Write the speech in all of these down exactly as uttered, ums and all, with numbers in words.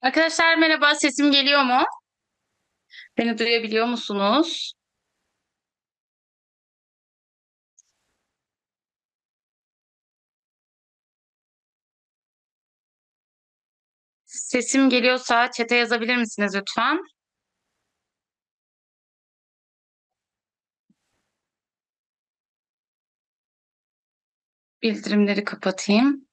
Arkadaşlar merhaba, sesim geliyor mu? Beni duyabiliyor musunuz? Sesim geliyorsa chat'e yazabilir misiniz lütfen? Bildirimleri kapatayım.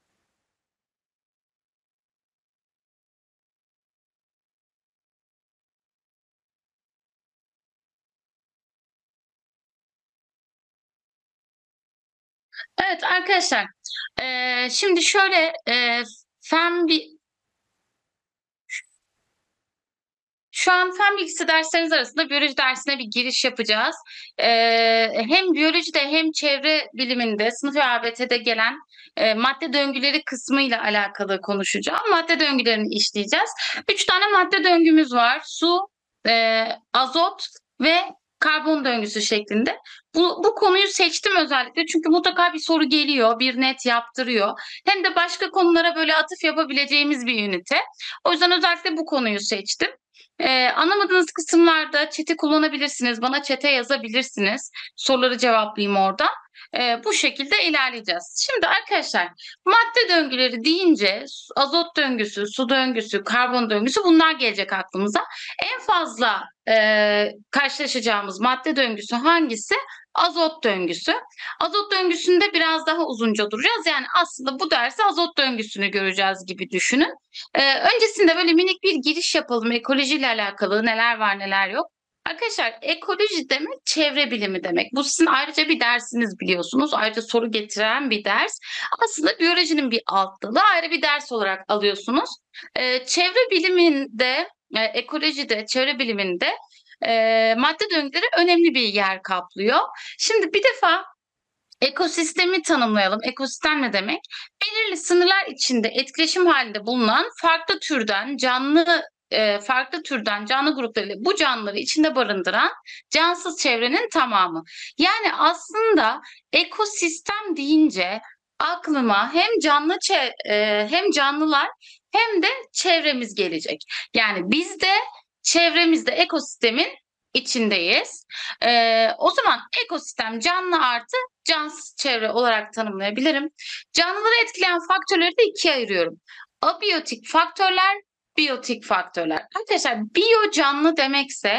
Evet arkadaşlar, eee, şimdi şöyle eee, fen bir Şu an fen bilgisi dersleriniz arasında biyoloji dersine bir giriş yapacağız. Eee, hem biyolojide hem çevre biliminde sınıf ve A B T'de gelen eee, madde döngüleri kısmıyla alakalı konuşacağım. Madde döngülerini işleyeceğiz. Üç tane madde döngümüz var. Su, eee, azot ve karbon döngüsü şeklinde. Bu, bu konuyu seçtim özellikle çünkü mutlaka bir soru geliyor, bir net yaptırıyor. Hem de başka konulara böyle atıf yapabileceğimiz bir ünite. O yüzden özellikle bu konuyu seçtim. Ee, anlamadığınız kısımlarda chat'i kullanabilirsiniz. Bana chat'e yazabilirsiniz. Soruları cevaplayayım oradan. Ee, bu şekilde ilerleyeceğiz. Şimdi arkadaşlar madde döngüleri deyince azot döngüsü, su döngüsü, karbon döngüsü bunlar gelecek aklımıza. En fazla e, karşılaşacağımız madde döngüsü hangisi? Azot döngüsü. Azot döngüsünde biraz daha uzunca duracağız. Yani aslında bu dersi azot döngüsünü göreceğiz gibi düşünün. Ee, öncesinde böyle minik bir giriş yapalım. Ekolojiyle alakalı neler var neler yok. Arkadaşlar ekoloji demek çevre bilimi demek. Bu sizin ayrıca bir dersiniz biliyorsunuz. Ayrıca soru getiren bir ders. Aslında biyolojinin bir alt dalı ayrı bir ders olarak alıyorsunuz. Ee, çevre biliminde, e, ekolojide, çevre biliminde e, madde döngüleri önemli bir yer kaplıyor. Şimdi bir defa ekosistemi tanımlayalım. Ekosistem ne demek? Belirli sınırlar içinde etkileşim halinde bulunan farklı türden canlı e, farklı türden canlı gruplarıyla bu canlıları içinde barındıran cansız çevrenin tamamı. Yani aslında ekosistem deyince aklıma hem canlı çe- e, hem canlılar hem de çevremiz gelecek. Yani biz de çevremizde ekosistemin içindeyiz. E, o zaman ekosistem canlı artı cansız çevre olarak tanımlayabilirim. Canlıları etkileyen faktörleri de ikiye ayırıyorum. Abiyotik faktörler, biyotik faktörler. Arkadaşlar biyo canlı demekse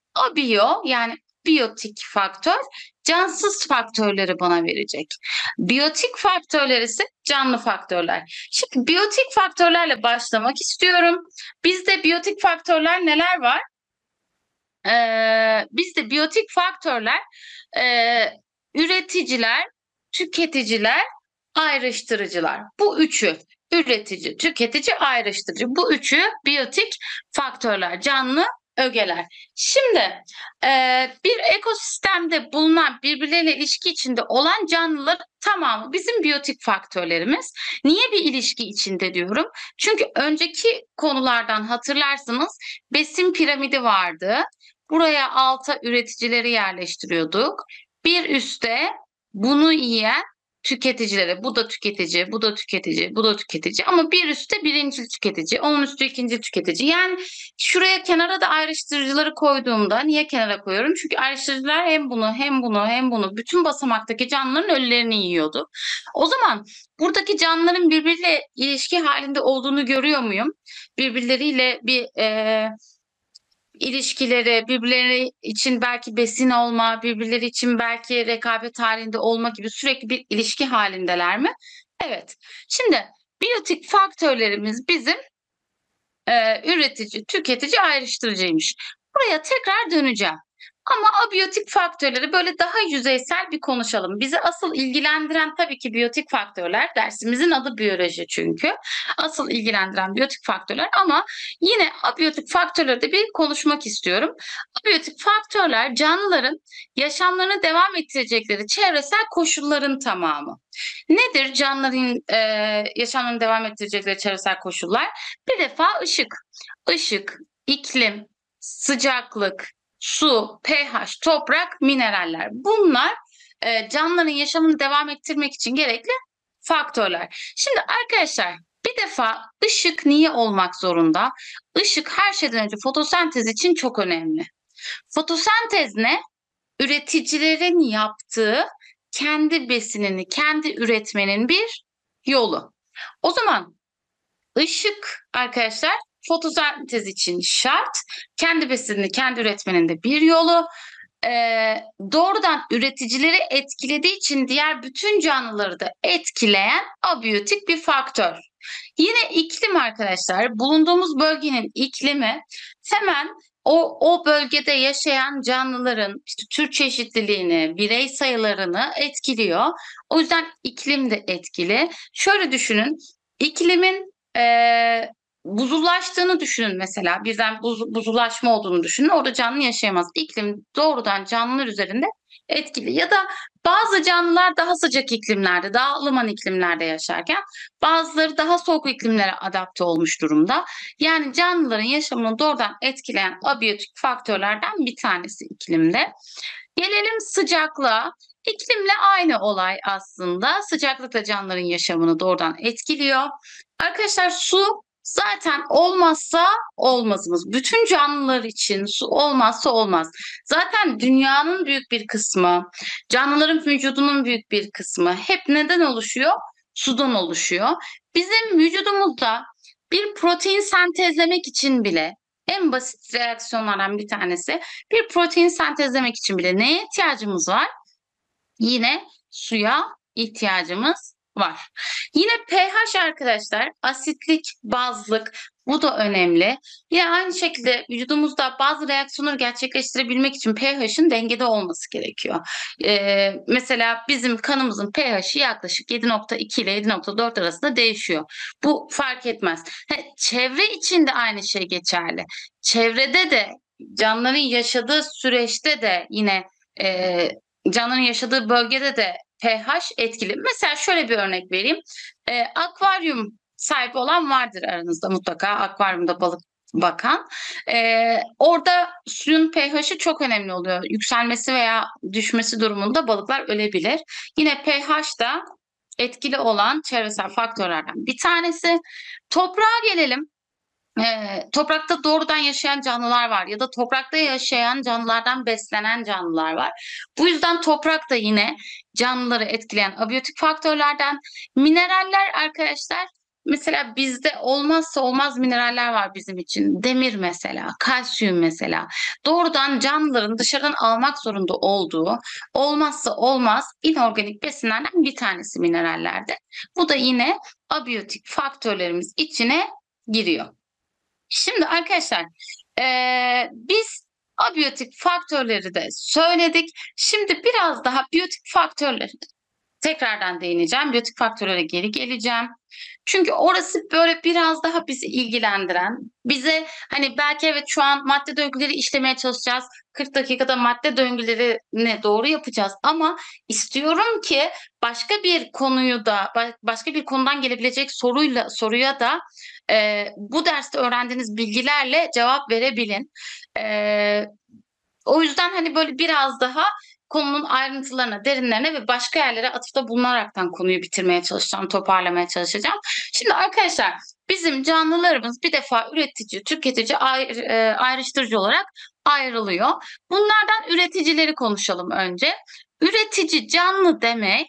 abiyo yani biyotik faktör cansız faktörleri bana verecek. Biyotik faktörler ise canlı faktörler. Şimdi biyotik faktörlerle başlamak istiyorum. Bizde biyotik faktörler neler var? Ee, bizde biyotik faktörler e, üreticiler, tüketiciler, ayrıştırıcılar. Bu üçü üretici, tüketici, ayrıştırıcı. Bu üçü biyotik faktörler, canlı ögeler. Şimdi e, bir ekosistemde bulunan birbirleriyle ilişki içinde olan canlılar tamamı bizim biyotik faktörlerimiz. Niye bir ilişki içinde diyorum? Çünkü önceki konulardan hatırlarsınız besin piramidi vardı. Buraya alta üreticileri yerleştiriyorduk. Bir üste bunu yiyen tüketicileri. Bu da tüketici, bu da tüketici, bu da tüketici. Ama bir üstte birinci tüketici, onun üstü ikinci tüketici. Yani şuraya kenara da ayrıştırıcıları koyduğumda niye kenara koyuyorum? Çünkü ayrıştırıcılar hem bunu hem bunu hem bunu bütün basamaktaki canlıların ölülerini yiyordu. O zaman buradaki canlıların birbiriyle ilişki halinde olduğunu görüyor muyum? Birbirleriyle bir e, ilişkileri, birbirleri için belki besin olma, birbirleri için belki rekabet halinde olma gibi sürekli bir ilişki halindeler mi? Evet. Şimdi biyotik faktörlerimiz bizim e, üretici, tüketici ayrıştırıcıymış. Buraya tekrar döneceğim. Ama abiyotik faktörleri böyle daha yüzeysel bir konuşalım. Bizi asıl ilgilendiren tabii ki biyotik faktörler. Dersimizin adı biyoloji çünkü. Asıl ilgilendiren biyotik faktörler ama yine abiyotik faktörleri de bir konuşmak istiyorum. Abiyotik faktörler canlıların yaşamlarını devam ettirecekleri çevresel koşulların tamamı. Nedir canlıların e, yaşamlarını devam ettirecekleri çevresel koşullar? Bir defa ışık. Işık, iklim, sıcaklık, su, pH, toprak, mineraller. Bunlar e, canlıların yaşamını devam ettirmek için gerekli faktörler. Şimdi arkadaşlar Bir defa ışık niye olmak zorunda? Işık her şeyden önce fotosentez için çok önemli. Fotosentez ne? Üreticilerin yaptığı kendi besinini, kendi üretmenin bir yolu. O zaman ışık arkadaşlar fotosentez için şart. Kendi besinini, kendi üretmenin de bir yolu. Ee, doğrudan üreticileri etkilediği için diğer bütün canlıları da etkileyen abiyotik bir faktör. Yine iklim arkadaşlar, bulunduğumuz bölgenin iklimi hemen o, o bölgede yaşayan canlıların işte tür çeşitliliğini, birey sayılarını etkiliyor. O yüzden iklim de etkili. Şöyle düşünün, iklimin e, buzullaştığını düşünün mesela. Birden buz, buzullaşma olduğunu düşünün. Orada canlı yaşayamaz. İklim doğrudan canlılar üzerinde etkili. Ya da bazı canlılar daha sıcak iklimlerde, daha ılıman iklimlerde yaşarken bazıları daha soğuk iklimlere adapte olmuş durumda. Yani canlıların yaşamını doğrudan etkileyen abiyotik faktörlerden bir tanesi iklimde. Gelelim sıcaklığa. İklimle aynı olay aslında. Sıcaklık da canlıların yaşamını doğrudan etkiliyor. Arkadaşlar su zaten olmazsa olmazımız. Bütün canlılar için su olmazsa olmaz. Zaten dünyanın büyük bir kısmı, canlıların vücudunun büyük bir kısmı hep neden oluşuyor? Sudan oluşuyor. Bizim vücudumuzda bir protein sentezlemek için bile en basit reaksiyonlardan bir tanesi bir protein sentezlemek için bile neye ihtiyacımız var? Yine suya ihtiyacımız var. Yine pH arkadaşlar asitlik, bazlık bu da önemli. Yine aynı şekilde vücudumuzda bazı reaksiyonları gerçekleştirebilmek için pH'in dengede olması gerekiyor. Ee, mesela bizim kanımızın pH'i yaklaşık yedi nokta iki ile yedi nokta dört arasında değişiyor. Bu fark etmez. He, çevre için de aynı şey geçerli. Çevrede de canlıların yaşadığı süreçte de yine e, canlıların yaşadığı bölgede de pH etkili. Mesela şöyle bir örnek vereyim. E, akvaryum sahibi olan vardır aranızda mutlaka. Akvaryumda balık bakan. E, orada suyun pH'i çok önemli oluyor. Yükselmesi veya düşmesi durumunda balıklar ölebilir. Yine pH da etkili olan çevresel faktörlerden bir tanesi. Toprağa gelelim. Ee, toprakta doğrudan yaşayan canlılar var ya da toprakta yaşayan canlılardan beslenen canlılar var. Bu yüzden toprak da yine canlıları etkileyen abiyotik faktörlerden. Mineraller arkadaşlar mesela bizde olmazsa olmaz mineraller var bizim için. Demir mesela, kalsiyum mesela. Doğrudan canlıların dışarıdan almak zorunda olduğu olmazsa olmaz inorganik besinlerden bir tanesi minerallerde. Bu da yine abiyotik faktörlerimiz içine giriyor. Şimdi arkadaşlar eee, biz abiyotik faktörleri de söyledik. Şimdi biraz daha biyotik faktörleri tekrardan değineceğim. Biyotik faktörlere geri geleceğim. Çünkü orası böyle biraz daha bizi ilgilendiren, bize hani belki evet şu an madde döngüleri işlemeye çalışacağız. kırk dakikada madde döngülerini doğru yapacağız ama istiyorum ki başka bir konuyu da başka bir konudan gelebilecek soruyla soruya da e, bu derste öğrendiğiniz bilgilerle cevap verebilin. E, o yüzden hani böyle biraz daha konunun ayrıntılarına, derinlerine ve başka yerlere atıfta bulunaraktan konuyu bitirmeye çalışacağım, toparlamaya çalışacağım. Şimdi arkadaşlar bizim canlılarımız bir defa üretici, tüketici, ayr e, ayrıştırıcı olarak ayrılıyor. Bunlardan üreticileri konuşalım önce. Üretici canlı demek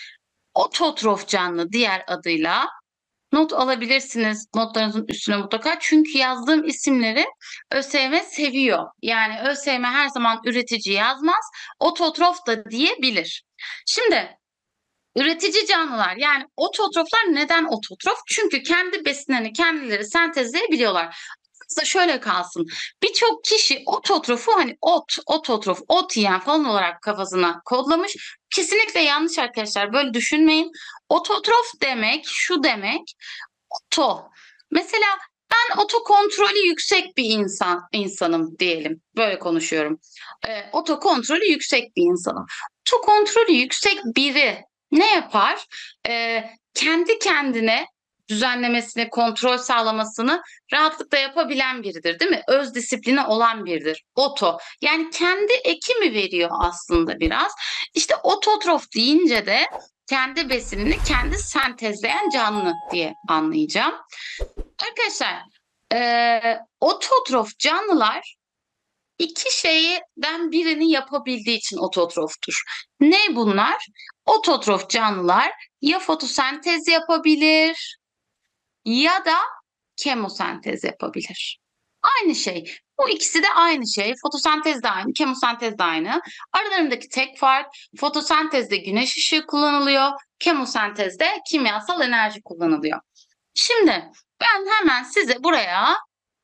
ototrof canlı diğer adıyla. Not alabilirsiniz notlarınızın üstüne mutlaka. Çünkü yazdığım isimleri ÖSYM seviyor. Yani ÖSYM her zaman üretici yazmaz. Ototrof da diyebilir. Şimdi üretici canlılar yani ototroflar neden ototrof? Çünkü kendi besinlerini kendileri sentezleyebiliyorlar. Aslında şöyle kalsın. Birçok kişi ototrofu hani ot, ototrof, ot yiyen falan olarak kafasına kodlamış. Kesinlikle yanlış arkadaşlar. Böyle düşünmeyin. Ototrof demek şu demek. Oto. Mesela ben oto kontrolü yüksek bir insan insanım diyelim. Böyle konuşuyorum. E, oto kontrolü yüksek bir insanım. Oto kontrolü yüksek biri ne yapar? E, kendi kendine düzenlemesini, kontrol sağlamasını rahatlıkla yapabilen biridir, değil mi? Öz disiplini olan biridir. Oto. Yani kendi eki mi veriyor aslında biraz? İşte ototrof deyince de kendi besinini kendi sentezleyen canlı diye anlayacağım. Arkadaşlar, e, ototrof canlılar iki şeyden birini yapabildiği için ototroftur. Ne bunlar? Ototrof canlılar ya fotosentez yapabilir ya da kemosentez yapabilir. Aynı şey. Bu ikisi de aynı şey. Fotosentez de aynı, kemosentez de aynı. Aralarındaki tek fark, fotosentezde güneş ışığı kullanılıyor, kemosentezde kimyasal enerji kullanılıyor. Şimdi ben hemen size buraya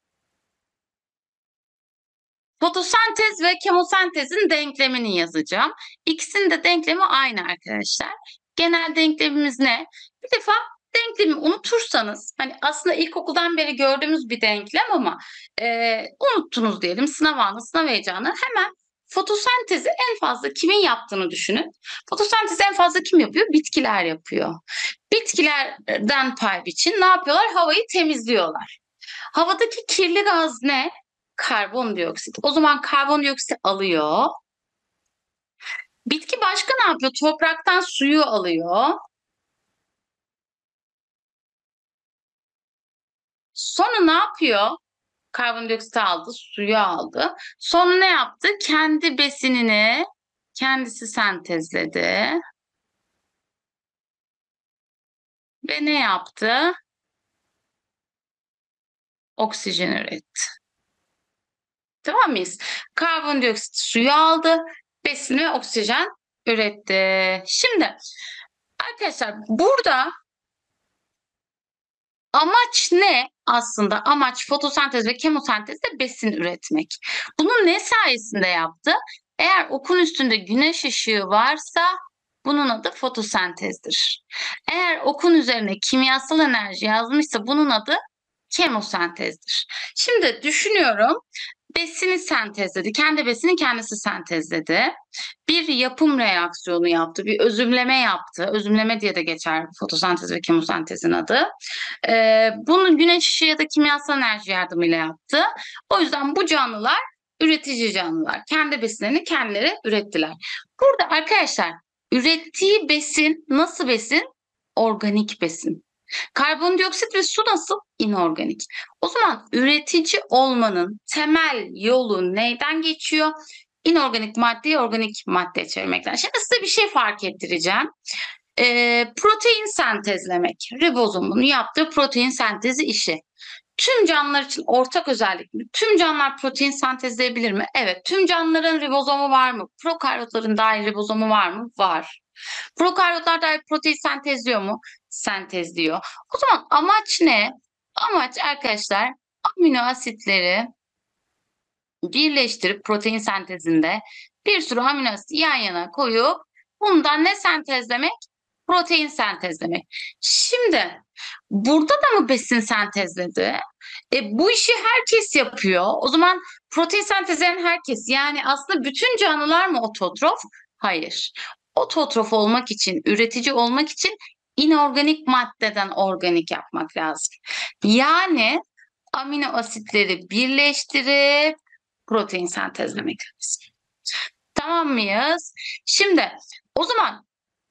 fotosentez ve kemosentezin denklemini yazacağım. İkisinin de denklemi aynı arkadaşlar. Genel denklemimiz ne? Bir defa denklemi unutursanız, hani aslında ilkokuldan beri gördüğümüz bir denklem ama e, unuttunuz diyelim, sınav anı, sınav heyecanı, hemen fotosentezi en fazla kimin yaptığını düşünün. Fotosentezi en fazla kim yapıyor? Bitkiler yapıyor. Bitkilerden pay biçin ne yapıyorlar? Havayı temizliyorlar. Havadaki kirli gaz ne? Karbondioksit. O zaman karbondioksit alıyor. Bitki başka ne yapıyor? Topraktan suyu alıyor. Sonra ne yapıyor? Karbondioksit aldı, suyu aldı. Sonra ne yaptı? Kendi besinini kendisi sentezledi. Ve ne yaptı? Oksijen üretti. Tamam mıyız? Karbondioksit suyu aldı, besin ve oksijen üretti. Şimdi arkadaşlar, burada amaç ne aslında? Amaç fotosentez ve kemosentezde besin üretmek. Bunu ne sayesinde yaptı? Eğer okun üstünde güneş ışığı varsa bunun adı fotosentezdir. Eğer okun üzerine kimyasal enerji yazmışsa bunun adı kemosentezdir. Şimdi düşünüyorum. Besini sentezledi. Kendi besini kendisi sentezledi. Bir yapım reaksiyonu yaptı. Bir özümleme yaptı. Özümleme diye de geçer fotosentez ve kemosentezin adı. Ee, bunu güneş ışığı ya da kimyasal enerji yardımıyla yaptı. O yüzden bu canlılar üretici canlılar. Kendi besinlerini kendileri ürettiler. Burada arkadaşlar, ürettiği besin nasıl besin? Organik besin. Karbondioksit ve su nasıl? İnorganik. O zaman üretici olmanın temel yolu neyden geçiyor? İnorganik maddeyi organik maddeye çevirmekten. Şimdi size bir şey fark ettireceğim. Ee, protein sentezlemek. Ribozomun yaptığı protein sentezi işi. Tüm canlılar için ortak özellik mi? Tüm canlılar protein sentezleyebilir mi? Evet. Tüm canlıların ribozomu var mı? Prokaryotların dair ribozomu var mı? Var. Prokaryotlar dair protein sentezliyor mu? Sentezliyor. O zaman amaç ne? Amaç arkadaşlar, amino asitleri birleştirip protein sentezinde bir sürü amino asit yan yana koyup bundan ne sentezlemek? Protein sentezlemek. Şimdi burada da mı besin sentezledi? E, bu işi herkes yapıyor. O zaman protein sentezleyen herkes, yani aslında bütün canlılar mı ototrof? Hayır. Ototrof olmak için, üretici olmak için inorganik maddeden organik yapmak lazım. Yani amino asitleri birleştirip protein sentezlemek lazım. Tamam mıyız? Şimdi o zaman,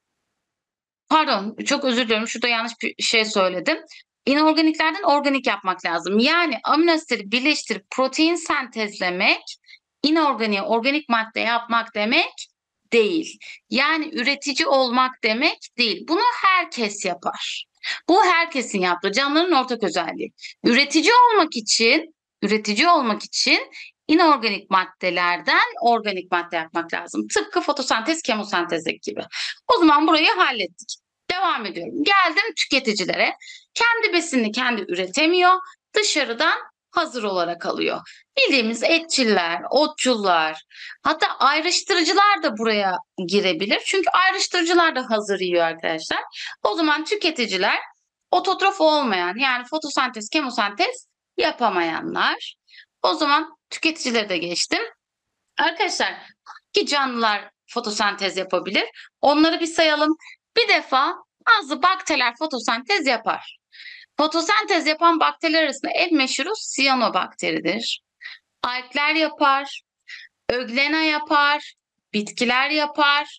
pardon, çok özür diliyorum, şurada yanlış bir şey söyledim. İnorganiklerden organik yapmak lazım. Yani amino asitleri birleştirip protein sentezlemek, inorganiğe organik madde yapmak demek değil. Yani üretici olmak demek değil. Bunu herkes yapar. Bu herkesin yaptığı, canlıların ortak özelliği. Üretici olmak için, üretici olmak için inorganik maddelerden organik madde yapmak lazım. Tıpkı fotosentez, kemosentez gibi. O zaman burayı hallettik. Devam ediyorum. Geldim tüketicilere. Kendi besinini kendi üretemiyor. Dışarıdan hazır olarak alıyor. Bildiğimiz etçiller, otçullar, hatta ayrıştırıcılar da buraya girebilir. Çünkü ayrıştırıcılar da hazır yiyor arkadaşlar. O zaman tüketiciler ototrof olmayan, yani fotosentez, kemosentez yapamayanlar. O zaman tüketicileri de geçtim. Arkadaşlar, ki canlılar fotosentez yapabilir. Onları bir sayalım. Bir defa bazı bakteriler fotosentez yapar. Fotosentez yapan bakteriler arasında en meşhuru siyanobakteridir. Algler yapar, öglena yapar, bitkiler yapar,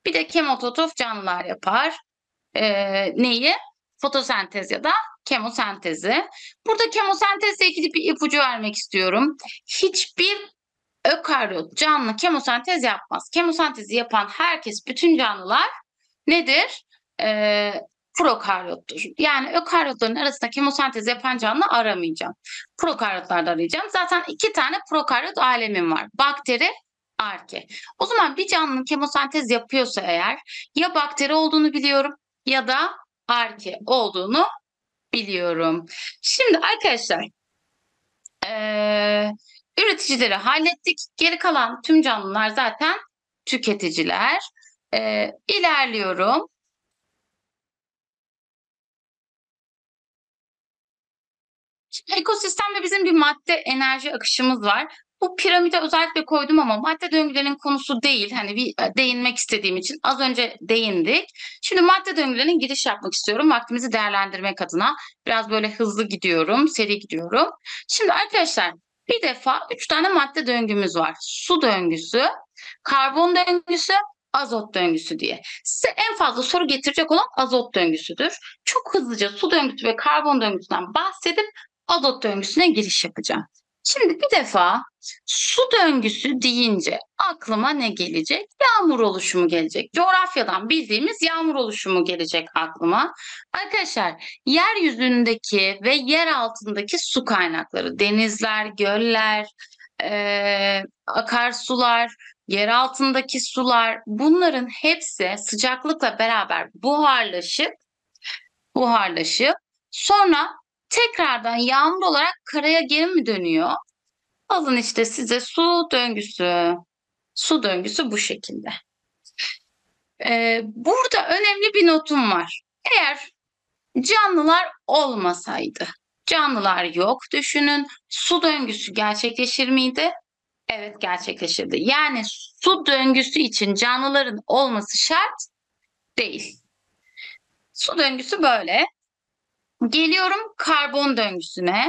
Bir de kemototrof canlılar yapar. Ee, neyi? Fotosentez ya da kemosentezi. Burada kemosentezle ilgili bir ipucu vermek istiyorum. Hiçbir ökaryot canlı kemosentez yapmaz. Kemosentezi yapan herkes, bütün canlılar nedir? Ee, prokaryottur. Yani ökaryotların arasında kemosentez yapan canlı aramayacağım. Prokaryotlarda arayacağım. Zaten iki tane prokaryot alemim var. Bakteri, arke. O zaman bir canlının kemosentez yapıyorsa eğer ya bakteri olduğunu biliyorum ya da arke olduğunu biliyorum. Şimdi arkadaşlar ee, üreticileri hallettik. Geri kalan tüm canlılar zaten tüketiciler. Ee, ilerliyorum. Şimdi ekosistemde bizim bir madde enerji akışımız var. Bu piramide özellikle koydum ama madde döngülerinin konusu değil. Hani bir değinmek istediğim için az önce değindik. Şimdi madde döngülerine giriş yapmak istiyorum. Vaktimizi değerlendirmek adına. Biraz böyle hızlı gidiyorum, seri gidiyorum. Şimdi arkadaşlar bir defa üç tane madde döngümüz var. Su döngüsü, karbon döngüsü, azot döngüsü diye. Size en fazla soru getirecek olan azot döngüsüdür. Çok hızlıca su döngüsü ve karbon döngüsünden bahsedip azot döngüsüne giriş yapacağım. Şimdi bir defa su döngüsü deyince aklıma ne gelecek? Yağmur oluşumu gelecek. Coğrafyadan bildiğimiz yağmur oluşumu gelecek aklıma. Arkadaşlar yeryüzündeki ve yer altındaki su kaynakları, denizler, göller, e, akarsular, yer altındaki sular, bunların hepsi sıcaklıkla beraber buharlaşıp buharlaşıp sonra tekrardan yağmur olarak karaya geri mi dönüyor? Alın işte size su döngüsü. Su döngüsü bu şekilde. Ee, burada önemli bir notum var. Eğer canlılar olmasaydı, canlılar yok düşünün, su döngüsü gerçekleşir miydi? Evet, gerçekleşirdi. Yani su döngüsü için canlıların olması şart değil. Su döngüsü böyle. Geliyorum karbon döngüsüne.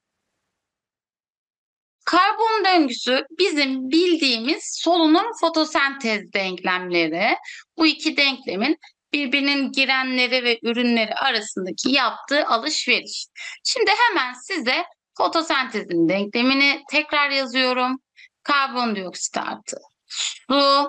Karbon döngüsü bizim bildiğimiz solunum fotosentez denklemleri. Bu iki denklemin birbirinin girenleri ve ürünleri arasındaki yaptığı alışveriş. Şimdi hemen size fotosentezin denklemini tekrar yazıyorum. Karbondioksit artı su,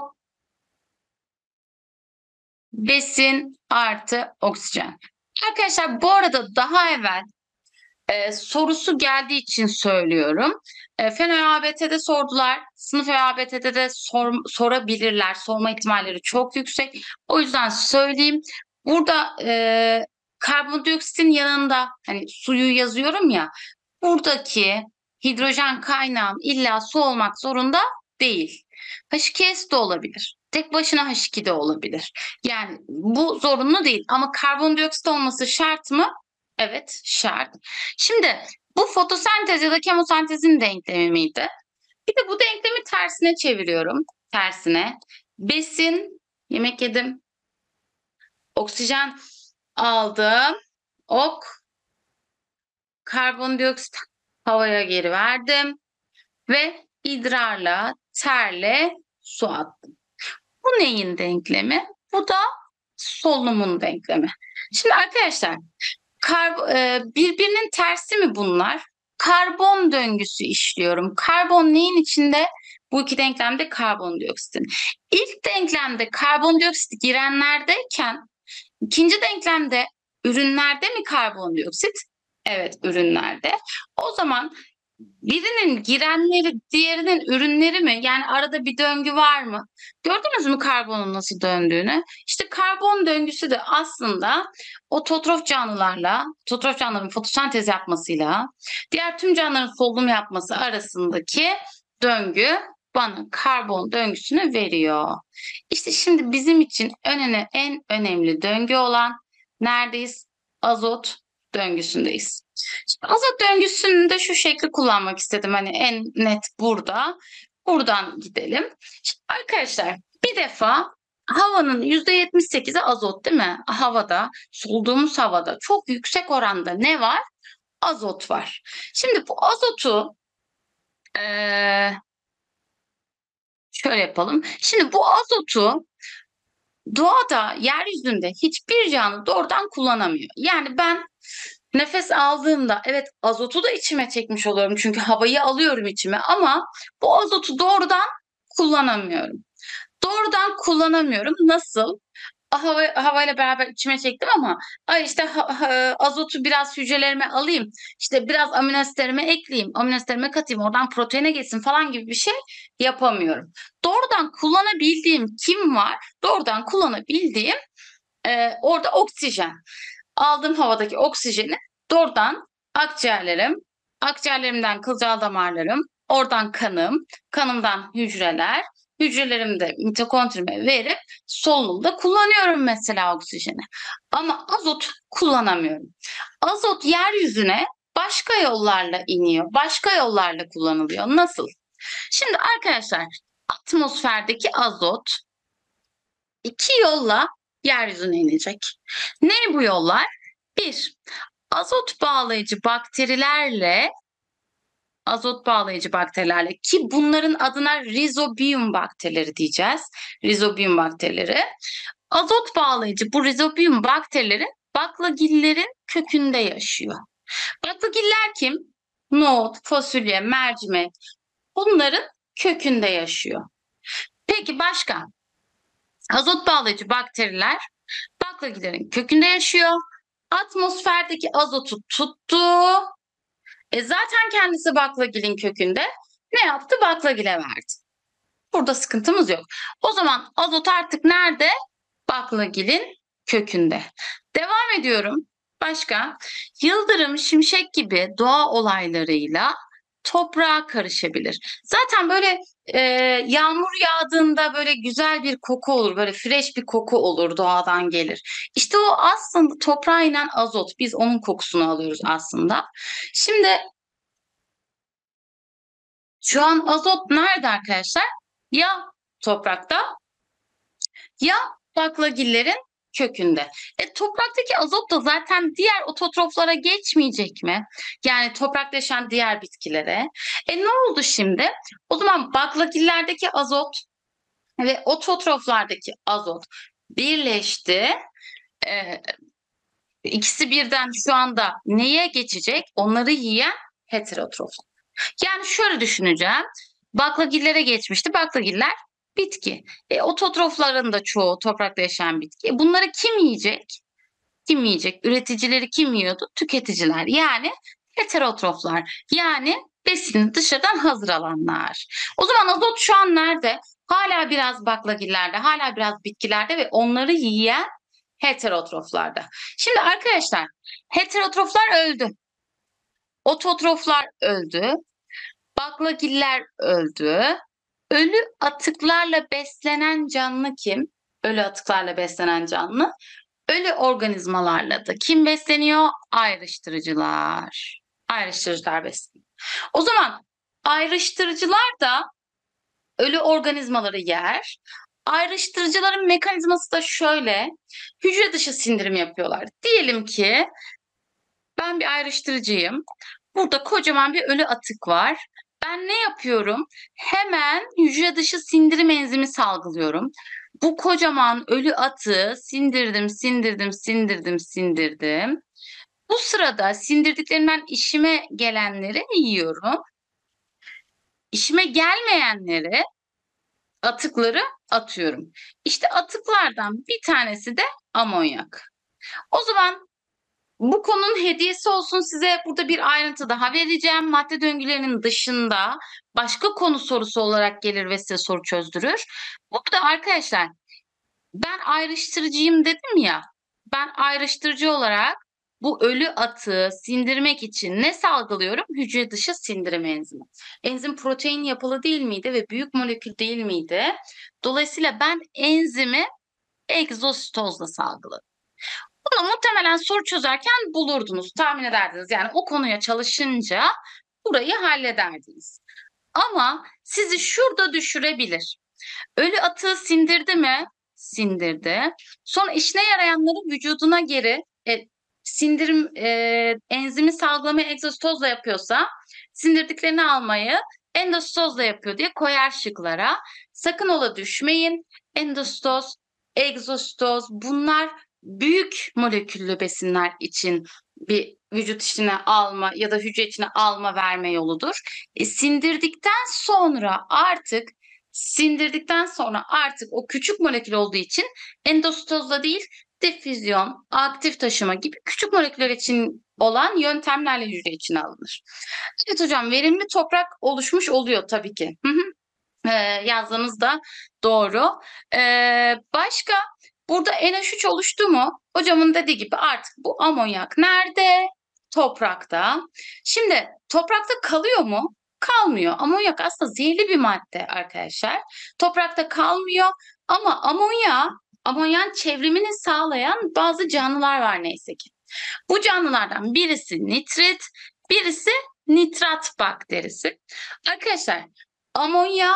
besin artı oksijen. Arkadaşlar bu arada daha evvel e, sorusu geldiği için söylüyorum. E, Fen ÖABT'de sordular. Sınıf ÖABT'de de sor, sorabilirler. Sorma ihtimalleri çok yüksek. O yüzden söyleyeyim. Burada e, karbondioksitin yanında hani suyu yazıyorum ya. Buradaki hidrojen kaynağım illa su olmak zorunda değil. H iki S de olabilir. Tek başına H iki de olabilir. Yani bu zorunlu değil. Ama karbondioksit olması şart mı? Evet, şart. Şimdi bu fotosentez ya da kemosentezin denklemi miydi? Bir de bu denklemi tersine çeviriyorum. Tersine. Besin, yemek yedim. Oksijen aldım. Ok, karbondioksit havaya geri verdim. Ve idrarla, terle su attım. Bu neyin denklemi? Bu da solunumun denklemi. Şimdi arkadaşlar Kar, e, birbirinin tersi mi bunlar? Karbon döngüsü işliyorum. Karbon neyin içinde? Bu iki denklemde karbondioksitin. İlk denklemde karbondioksit girenlerdeyken ikinci denklemde ürünlerde mi karbondioksit? Evet, ürünlerde. O zaman birinin girenleri, diğerinin ürünleri mi? Yani arada bir döngü var mı? Gördünüz mü karbonun nasıl döndüğünü? İşte karbon döngüsü de aslında ototrof canlılarla, ototrof canlıların fotosentez yapmasıyla diğer tüm canlıların solunum yapması arasındaki döngü bana karbon döngüsünü veriyor. İşte şimdi bizim için en, en önemli döngü olan neredeyiz? Azot döngüsündeyiz. Şimdi azot döngüsünü de şu şekli kullanmak istedim. Hani en net burada. Buradan gidelim. Şimdi arkadaşlar bir defa havanın yüzde yetmiş sekizi azot değil mi? Havada, soluduğumuz havada çok yüksek oranda ne var? Azot var. Şimdi bu azotu ee, şöyle yapalım. Şimdi bu azotu Doğada, yeryüzünde hiçbir canlı doğrudan kullanamıyor. Yani ben nefes aldığımda evet azotu da içime çekmiş oluyorum çünkü havayı alıyorum içime ama bu azotu doğrudan kullanamıyorum. Doğrudan kullanamıyorum. Nasıl? Hava, havayla beraber içime çektim ama ay işte ha- ha- azotu biraz hücrelerime alayım. İşte biraz amino asitlerime ekleyeyim. Amino asitlerime katayım. Oradan proteine geçsin falan gibi bir şey yapamıyorum. Doğrudan kullanabildiğim kim var? Doğrudan kullanabildiğim e, orada oksijen. Aldığım havadaki oksijeni doğrudan akciğerlerim, akciğerlerimden kılcal damarlarım, oradan kanım, kanımdan hücreler, hücrelerimde mitokondrime verip solunumda kullanıyorum mesela oksijeni. Ama azot kullanamıyorum. Azot yeryüzüne başka yollarla iniyor, başka yollarla kullanılıyor. Nasıl? Şimdi arkadaşlar atmosferdeki azot iki yolla yeryüzüne inecek. Ne bu yollar? Bir, azot bağlayıcı bakterilerle azot bağlayıcı bakterilerle ki bunların adına rizobiyum bakterileri diyeceğiz. Rizobiyum bakterileri. Azot bağlayıcı bu rizobiyum bakterileri baklagillerin kökünde yaşıyor. Baklagiller kim? Nohut, fasulye, mercimek bunların kökünde yaşıyor. Peki başka? Azot bağlayıcı bakteriler baklagillerin kökünde yaşıyor. Atmosferdeki azotu tuttu. E zaten kendisi baklagilin kökünde. Ne yaptı? Baklagile verdi. Burada sıkıntımız yok. O zaman azot artık nerede? Baklagilin kökünde. Devam ediyorum. Başka? Yıldırım, şimşek gibi doğa olaylarıyla toprağa karışabilir. Zaten böyle e, yağmur yağdığında böyle güzel bir koku olur. Böyle fresh bir koku olur doğadan gelir. İşte o aslında toprağa inen azot. Biz onun kokusunu alıyoruz aslında. Şimdi şu an azot nerede arkadaşlar? Ya toprakta ya baklagillerin kökünde. E, topraktaki azot da zaten diğer ototroflara geçmeyecek mi? Yani toprakta yaşayan diğer bitkilere. E ne oldu şimdi? O zaman baklagillerdeki azot ve ototroflardaki azot birleşti. E, ikisi birden şu anda neye geçecek? Onları yiyen heterotrof. Yani şöyle düşüneceğim. Baklagillere geçmişti. Baklagiller bitki. E, ototrofların da çoğu toprakta yaşayan bitki. E, bunları kim yiyecek? Kim yiyecek? Üreticileri kim yiyordu? Tüketiciler. Yani heterotroflar. Yani besini dışarıdan hazır alanlar. O zaman azot şu an nerede? Hala biraz baklagillerde, hala biraz bitkilerde ve onları yiyen heterotroflarda. Şimdi arkadaşlar heterotroflar öldü. Ototroflar öldü. Baklagiller öldü. Ölü atıklarla beslenen canlı kim? Ölü atıklarla beslenen canlı. Ölü organizmalarla da kim besleniyor? Ayrıştırıcılar. Ayrıştırıcılar besleniyor. O zaman ayrıştırıcılar da ölü organizmaları yer. Ayrıştırıcıların mekanizması da şöyle. Hücre dışı sindirim yapıyorlar. Diyelim ki ben bir ayrıştırıcıyım. Burada kocaman bir ölü atık var. Ben ne yapıyorum? Hemen hücre dışı sindirim enzimi salgılıyorum. Bu kocaman ölü atığı sindirdim, sindirdim, sindirdim, sindirdim. Bu sırada sindirdiklerimden işime gelenleri yiyorum. İşime gelmeyenleri, atıkları atıyorum. İşte atıklardan bir tanesi de amonyak. O zaman bu konunun hediyesi olsun size burada bir ayrıntı daha vereceğim. Madde döngülerinin dışında başka konu sorusu olarak gelir ve size soru çözdürür. Burada arkadaşlar ben ayrıştırıcıyım dedim ya. Ben ayrıştırıcı olarak bu ölü atığı sindirmek için ne salgılıyorum? Hücre dışı sindirim enzimi. Enzim protein yapılı değil miydi ve büyük molekül değil miydi? Dolayısıyla ben enzimi egzositozla salgıladım. Bunu muhtemelen soru çözerken bulurdunuz, tahmin ederdiniz. Yani o konuya çalışınca burayı hallederdiniz. Ama sizi şurada düşürebilir. Ölü atığı sindirdi mi? Sindirdi. Sonra işine yarayanları vücuduna geri e, sindirim e, enzimi salgılamayı egzositozla yapıyorsa sindirdiklerini almayı endositozla yapıyor diye koyar şıklara. Sakın ola düşmeyin. Endositoz egzositoz, bunlar büyük moleküllü besinler için bir vücut içine alma ya da hücre içine alma verme yoludur. E, sindirdikten sonra artık sindirdikten sonra artık o küçük molekül olduğu için endositozla değil, difüzyon, aktif taşıma gibi küçük moleküller için olan yöntemlerle hücre içine alınır. Evet hocam, verimli toprak oluşmuş oluyor tabii ki. Hı hı. Ee, yazdığınız da doğru. Ee, başka burada N H üç oluştu mu? Hocamın dediği gibi artık bu amonyak nerede? Toprakta. Şimdi toprakta kalıyor mu? Kalmıyor. Amonyak aslında zehirli bir madde arkadaşlar. Toprakta kalmıyor ama amonya, amonyan çevrimini sağlayan bazı canlılar var neyse ki. Bu canlılardan birisi nitrit, birisi nitrat bakterisi. Arkadaşlar amonya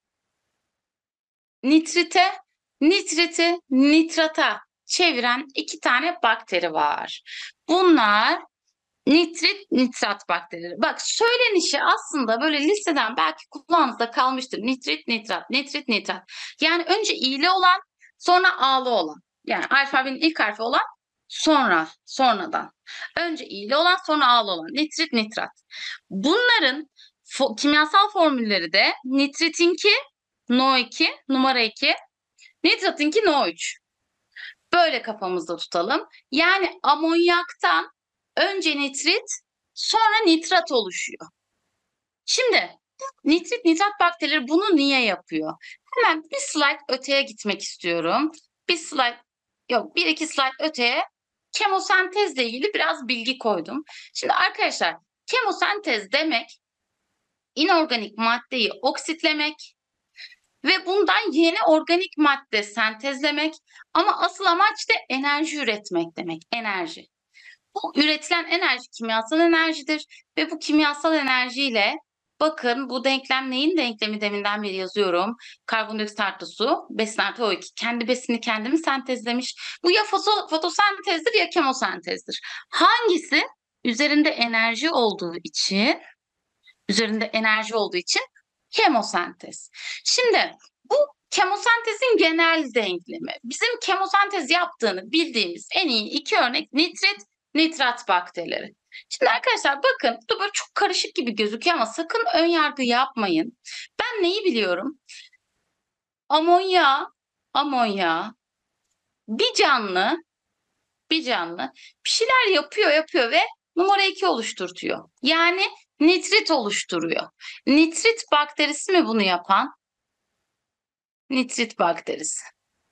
nitrite, nitriti nitrata çeviren iki tane bakteri var. Bunlar nitrit, nitrat bakterileri. Bak söylenişi aslında böyle listeden belki kulağınızda kalmıştır. Nitrit, nitrat, nitrit, nitrat. Yani önce i'li olan, sonra a'lı olan. Yani alfabenin ilk harfi olan sonra, sonradan. Önce i'li olan, sonra a'lı olan. Nitrit, nitrat. Bunların fo- kimyasal formülleri de nitritinki no iki, numara iki, nitratınki no üç. Böyle kafamızda tutalım. Yani amonyaktan önce nitrit, sonra nitrat oluşuyor. Şimdi nitrit, nitrat bakterileri bunu niye yapıyor? Hemen bir slide öteye gitmek istiyorum. Bir slide, yok bir iki slide öteye kemosentezle ilgili biraz bilgi koydum. Şimdi arkadaşlar kemosentez demek inorganik maddeyi oksitlemek ve bundan yeni organik madde sentezlemek, ama asıl amaç da enerji üretmek demek, enerji. Bu üretilen enerji kimyasal enerjidir ve bu kimyasal enerjiyle bakın bu denklem neyin denklemi deminden beri yazıyorum. Karbondioksit artı su, besin artı O iki. Kendi besini kendimi sentezlemiş. Bu ya foto, fotosentezdir ya kemosentezdir. Hangisi? Üzerinde enerji olduğu için, üzerinde enerji olduğu için kemosentez. Şimdi bu kemosentezin genel denklemi. Bizim kemosentez yaptığını bildiğimiz en iyi iki örnek nitrit, nitrat bakterileri. Şimdi arkadaşlar bakın bu böyle çok karışık gibi gözüküyor ama sakın ön yargı yapmayın. Ben neyi biliyorum? Amonya, amonya bir canlı, bir canlı bir şeyler yapıyor yapıyor ve numara iki oluşturtuyor. Yani nitrit oluşturuyor. Nitrit bakterisi mi bunu yapan? Nitrit bakterisi.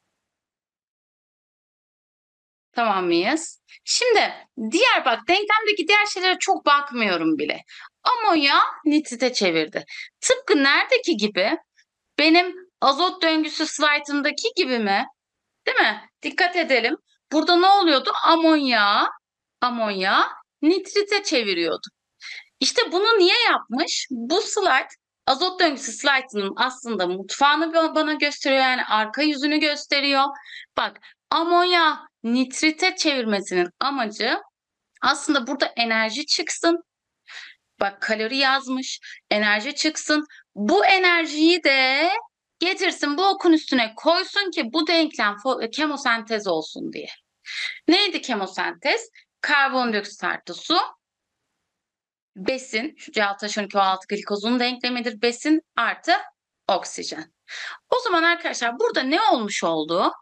Tamam mıyız? Şimdi diğer bak denklemdeki diğer şeylere çok bakmıyorum bile. Amonya nitrite çevirdi. Tıpkı neredeki gibi, benim azot döngüsü slaytındaki gibi mi? Değil mi? Dikkat edelim. Burada ne oluyordu? Amonya, amonya nitrite çeviriyordu. İşte bunu niye yapmış? Bu slide azot döngüsü slaytının aslında mutfağını bana gösteriyor. Yani arka yüzünü gösteriyor. Bak amonya nitrite çevirmesinin amacı aslında burada enerji çıksın. Bak kalori yazmış. Enerji çıksın. Bu enerjiyi de getirsin bu okun üstüne koysun ki bu denklem kemosentez olsun diye. Neydi kemosentez? Karbondioksit artı su. Besin, şu C altı H on iki O altı glikozun denklemidir. Besin artı oksijen. O zaman arkadaşlar burada ne olmuş oldu?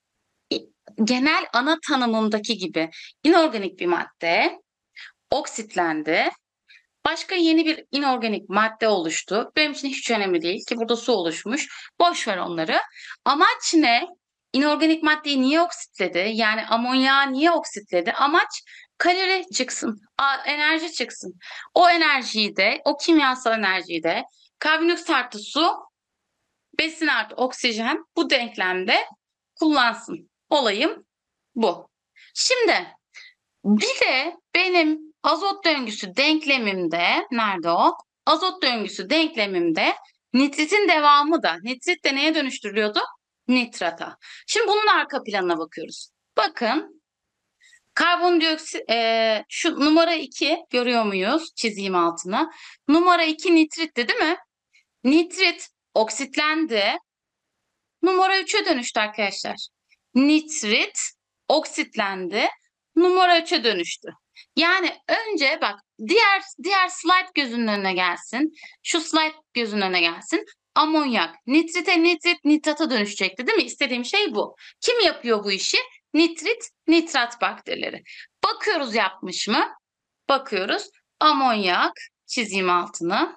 Genel ana tanımındaki gibi inorganik bir madde oksitlendi. Başka yeni bir inorganik madde oluştu. Benim için hiç önemli değil ki burada su oluşmuş. Boş ver onları. Amaç ne? İnorganik maddeyi niye oksitledi? Yani amonyağı niye oksitledi? Amaç kalori çıksın, enerji çıksın. O enerjiyi de, o kimyasal enerjiyi de karbondioksit artı su, besin artı oksijen bu denklemde kullansın. Olayım bu. Şimdi bir de benim azot döngüsü denklemimde, nerede o? Azot döngüsü denklemimde nitritin devamı da, nitrit de neye dönüştürülüyordu? Nitrata. Şimdi bunun arka planına bakıyoruz. Bakın karbondioksit, e, şu numara iki görüyor muyuz? Çizeyim altına. Numara iki nitritti değil mi? Nitrit oksitlendi. Numara üçe dönüştü arkadaşlar. nitrit oksitlendi. Numara üçe dönüştü. Yani önce bak diğer diğer slide gözünün önüne gelsin. Şu slide gözünün önüne gelsin. Amonyak nitrite, nitrit nitrata dönüşecekti değil mi? İstediğim şey bu. Kim yapıyor bu işi? Nitrit, nitrat bakterileri. Bakıyoruz yapmış mı? Bakıyoruz. Amonyak, çizeyim altını.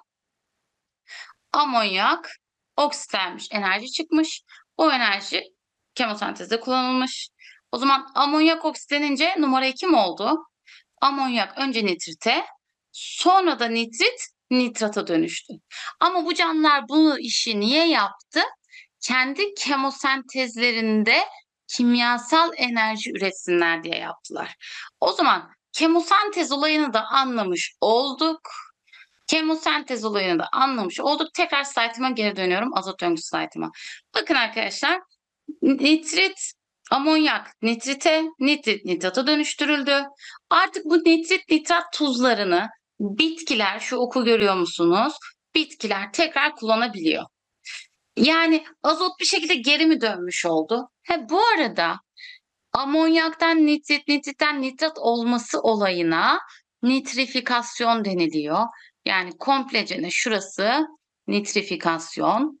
Amonyak oksitlenmiş, enerji çıkmış. O enerji kemosentezde kullanılmış. O zaman amonyak oksitlenince numara iki mi oldu? Amonyak önce nitrite, sonra da nitrit nitrata dönüştü. Ama bu canlılar bu işi niye yaptı? Kendi kemosentezlerinde kimyasal enerji üretsinler diye yaptılar. O zaman kemosentez olayını da anlamış olduk. Kemosentez olayını da anlamış olduk. Tekrar slaytıma geri dönüyorum. Azot döngüsü slaytıma. Bakın arkadaşlar. Nitrit, amonyak nitrite, nitrit nitrata dönüştürüldü. Artık bu nitrit nitrat tuzlarını bitkiler, şu oku görüyor musunuz? Bitkiler tekrar kullanabiliyor. Yani azot bir şekilde geri mi dönmüş oldu? He, bu arada amonyaktan nitrit, nitritten nitrat olması olayına nitrifikasyon deniliyor. Yani komplecene şurası nitrifikasyon.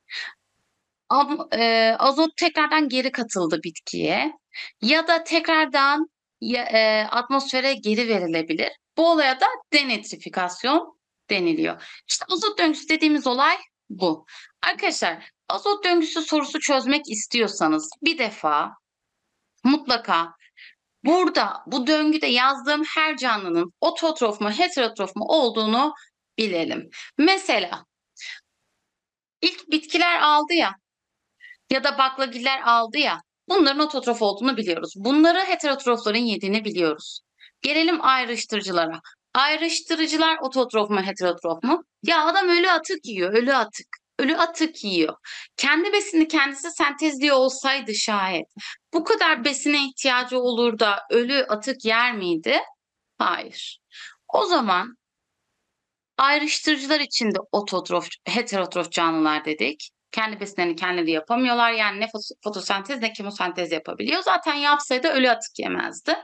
Am, e, azot tekrardan geri katıldı bitkiye ya da tekrardan ya, e, atmosfere geri verilebilir. Bu olaya da denitrifikasyon deniliyor. İşte azot döngüsü dediğimiz olay bu. Arkadaşlar azot döngüsü sorusu çözmek istiyorsanız bir defa mutlaka burada bu döngüde yazdığım her canlının ototrof mu heterotrof mu olduğunu bilelim. Mesela ilk bitkiler aldı ya ya da baklagiller aldı ya, bunların ototrof olduğunu biliyoruz. Bunları heterotrofların yediğini biliyoruz. Gelelim ayrıştırıcılara. Ayrıştırıcılar ototrof mu heterotrof mu? Ya adam ölü atık yiyor, ölü atık. Ölü atık yiyor. Kendi besini kendisi sentezliyor olsaydı şayet bu kadar besine ihtiyacı olur da ölü atık yer miydi? Hayır. O zaman ayrıştırıcılar için de ototrof, heterotrof canlılar dedik. Kendi besinlerini kendileri yapamıyorlar. Yani ne fotosentez ne kemosentez yapabiliyor. Zaten yapsaydı ölü atık yemezdi.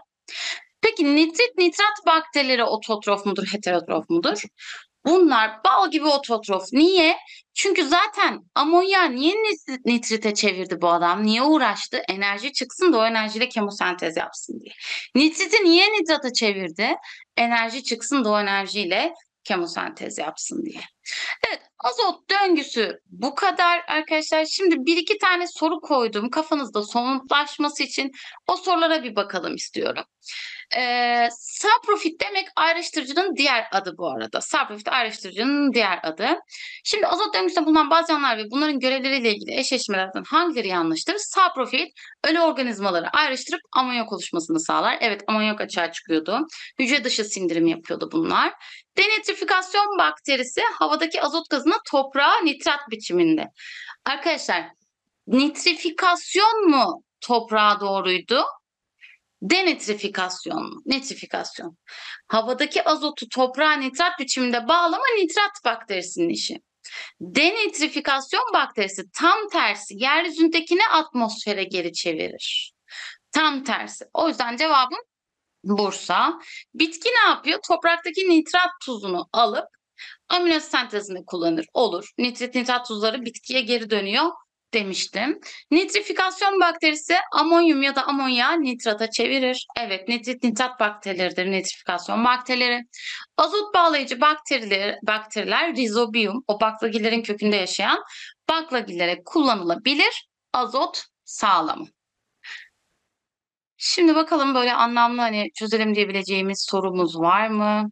Peki nitrit nitrat bakterileri ototrof mudur, heterotrof mudur? Bunlar bal gibi ototrof. Niye? Çünkü zaten amonya niye nitrite çevirdi bu adam? Niye uğraştı? Enerji çıksın da o enerjiyle kemosentez yapsın diye. Nitriti niye nitrata çevirdi? Enerji çıksın da o enerjiyle kemosentez yapsın diye. Evet, azot döngüsü bu kadar arkadaşlar. Şimdi bir iki tane soru koydum kafanızda somutlaşması için. O sorulara bir bakalım istiyorum. Ee, saprofit demek ayrıştırıcının diğer adı bu arada. Saprofit ayrıştırıcının diğer adı. Şimdi azot döngüsünde bulunan bazı canlılar ve bunların görevleriyle ilgili eşleşmelerden hangileri yanlıştır? Saprofit ölü organizmaları ayrıştırıp amonyak oluşmasını sağlar. Evet, amonyak açığa çıkıyordu. Hücre dışı sindirim yapıyordu bunlar. Denitrifikasyon bakterisi havadaki azot gazını toprağa nitrat biçiminde. Arkadaşlar nitrifikasyon mu toprağa doğruydu? Denitrifikasyon mu? Nitrifikasyon. Havadaki azotu toprağa nitrat biçiminde bağlama nitrat bakterisinin işi. Denitrifikasyon bakterisi tam tersi yeryüzündekini atmosfere geri çevirir. Tam tersi. O yüzden cevabım Bursa. Bitki ne yapıyor? Topraktaki nitrat tuzunu alıp amino sentezinde kullanır. Olur. Nitrit nitrat tuzları bitkiye geri dönüyor demiştim. Nitrifikasyon bakterisi amonyum ya da amonyağı nitrata çevirir. Evet, nitrit nitrat bakterileridir nitrifikasyon bakterileri. Azot bağlayıcı bakteriler, bakteriler rizobiyum, o baklagillerin kökünde yaşayan baklagillere kullanılabilir azot sağlamı. Şimdi bakalım böyle anlamlı hani çözelim diyebileceğimiz sorumuz var mı?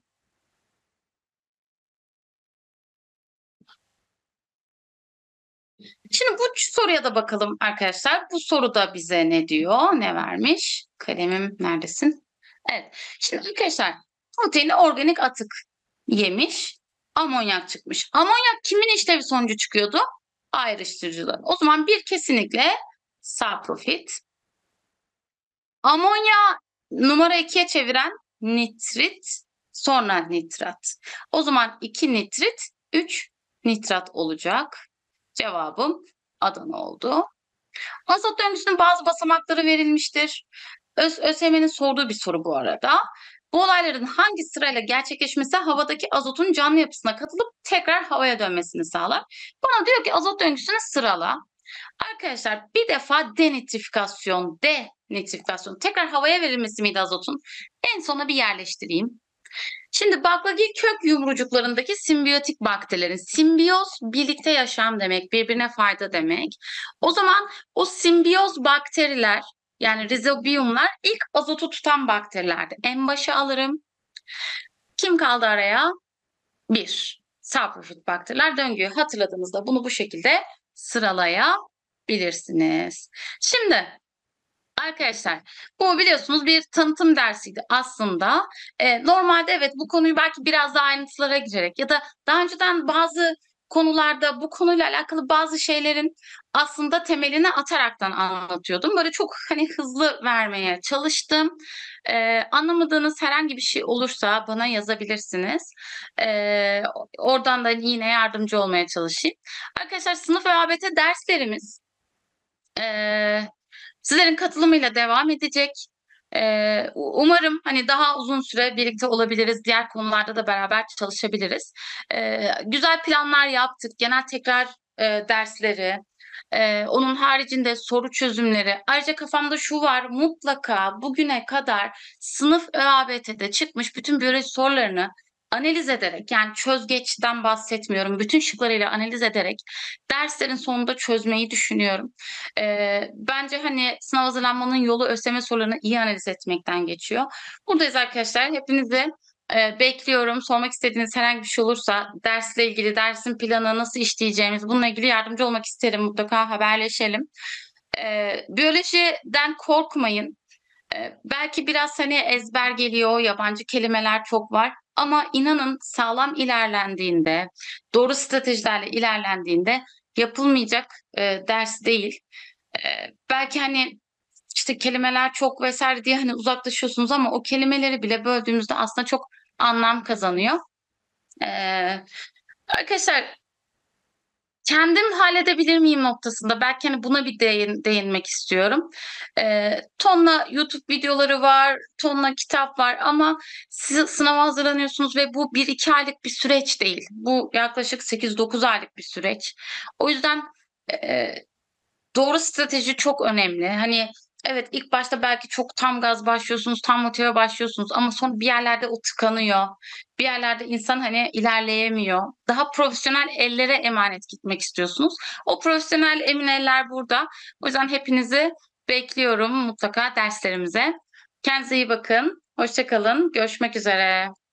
Şimdi bu soruya da bakalım arkadaşlar. Bu soruda bize ne diyor? Ne vermiş? Kalemim neredesin? Evet. Şimdi arkadaşlar proteini organik atık yemiş. Amonyak çıkmış. Amonyak kimin işlevi sonucu çıkıyordu? Ayrıştırıcılar. O zaman bir kesinlikle saprofit. Amonya numara ikiye çeviren nitrit, sonra nitrat. O zaman iki nitrit, üç nitrat olacak. Cevabım Adana oldu. Azot döngüsünün bazı basamakları verilmiştir. Öz ÖSYM'nin sorduğu bir soru bu arada. Bu olayların hangi sırayla gerçekleşmesi havadaki azotun canlı yapısına katılıp tekrar havaya dönmesini sağlar? Bana diyor ki azot döngüsünü sırala. Arkadaşlar bir defa denitrifikasyon, denitrifikasyon. Tekrar havaya verilmesi miydi azotun? En sona bir yerleştireyim. Şimdi baklagil kök yumrucuklarındaki simbiyotik bakterilerin, simbiyoz birlikte yaşam demek, birbirine fayda demek. O zaman o simbiyoz bakteriler, yani rizobiyumlar ilk azotu tutan bakterilerdi. En başa alırım. Kim kaldı araya? Bir. Saprofit bakteriler. Döngüyü hatırladığınızda bunu bu şekilde sıralayabilirsiniz. Şimdi arkadaşlar, bu biliyorsunuz bir tanıtım dersiydi aslında. Eee, normalde evet, bu konuyu belki biraz daha ayrıntılara girerek ya da daha önceden bazı konularda bu konuyla alakalı bazı şeylerin aslında temelini ataraktan anlatıyordum. Böyle çok, hani, hızlı vermeye çalıştım. Eee, anlamadığınız herhangi bir şey olursa bana yazabilirsiniz. Eee, oradan da yine yardımcı olmaya çalışayım. Arkadaşlar, sınıf ve A B T derslerimiz, eee sizlerin katılımıyla devam edecek. Eee, umarım hani daha uzun süre birlikte olabiliriz. Diğer konularda da beraber çalışabiliriz. Eee, güzel planlar yaptık. Genel tekrar eee, dersleri, eee, onun haricinde soru çözümleri. Ayrıca kafamda şu var, mutlaka bugüne kadar sınıf ÖABT'de çıkmış bütün biyoloji sorularını analiz ederek, yani çözgeçten bahsetmiyorum, bütün şıklarıyla analiz ederek derslerin sonunda çözmeyi düşünüyorum. Eee, bence, hani, sınav hazırlanmanın yolu ÖSYM sorularını iyi analiz etmekten geçiyor. Buradayız arkadaşlar. Hepinizi, eee, bekliyorum. Sormak istediğiniz herhangi bir şey olursa dersle ilgili, dersin planı, nasıl işleyeceğimiz, bununla ilgili yardımcı olmak isterim. Mutlaka haberleşelim. Eee, biyolojiden korkmayın. Eee, belki biraz, hani, ezber geliyor, yabancı kelimeler çok var ama inanın sağlam ilerlendiğinde, doğru stratejilerle ilerlendiğinde yapılmayacak, eee, ders değil. Eee, belki, hani, işte, kelimeler çok vesaire diye, hani, uzaklaşıyorsunuz ama o kelimeleri bile böldüğümüzde aslında çok anlam kazanıyor. Eee, arkadaşlar kendim halledebilir miyim noktasında belki, hani, buna bir değin değinmek istiyorum. Eee, tonla YouTube videoları var, tonla kitap var ama siz sınava hazırlanıyorsunuz ve bu bir iki aylık bir süreç değil. Bu yaklaşık sekiz dokuz aylık bir süreç. O yüzden, eee doğru strateji çok önemli. Hani, evet, ilk başta belki çok tam gaz başlıyorsunuz, tam motive başlıyorsunuz ama sonra bir yerlerde o tıkanıyor. Bir yerlerde insan, hani, ilerleyemiyor. Daha profesyonel ellere emanet gitmek istiyorsunuz. O profesyonel emin eller burada. O yüzden hepinizi bekliyorum mutlaka derslerimize. Kendinize iyi bakın. Hoşça kalın. Görüşmek üzere.